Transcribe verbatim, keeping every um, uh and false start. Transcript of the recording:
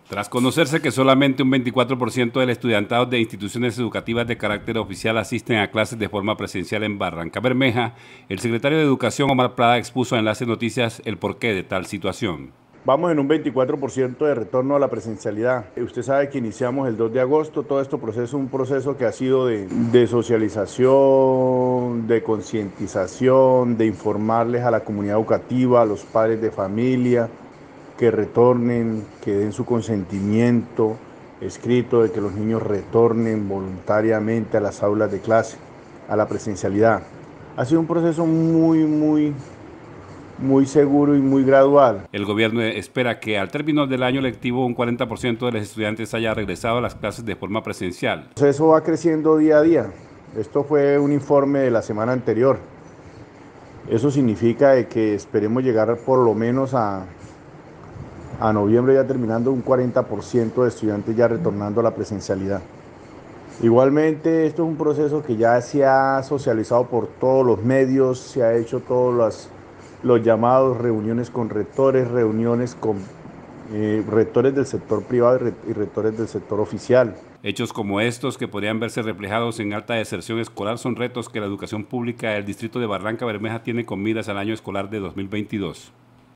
Tras conocerse que solamente un veinticuatro por ciento del estudiantado de instituciones educativas de carácter oficial asisten a clases de forma presencial en Barrancabermeja, el secretario de Educación, Omar Prada, expuso a Enlace Noticias el porqué de tal situación. Vamos en un veinticuatro por ciento de retorno a la presencialidad. Usted sabe que iniciamos el dos de agosto, todo este proceso es un proceso que ha sido de, de socialización, de concientización, de informarles a la comunidad educativa, a los padres de familia, que retornen, que den su consentimiento escrito de que los niños retornen voluntariamente a las aulas de clase, a la presencialidad. Ha sido un proceso muy, muy, muy seguro y muy gradual. El gobierno espera que al término del año lectivo un cuarenta por ciento de los estudiantes haya regresado a las clases de forma presencial. El proceso va creciendo día a día. Esto fue un informe de la semana anterior. Eso significa de que esperemos llegar por lo menos a a noviembre ya terminando un cuarenta por ciento de estudiantes ya retornando a la presencialidad. Igualmente esto es un proceso que ya se ha socializado por todos los medios, se ha hecho todos los, los llamados, reuniones con rectores, reuniones con eh, rectores del sector privado y, re, y rectores del sector oficial. Hechos como estos, que podrían verse reflejados en alta deserción escolar, son retos que la educación pública del distrito de Barrancabermeja tiene con miras al año escolar de dos mil veintidós.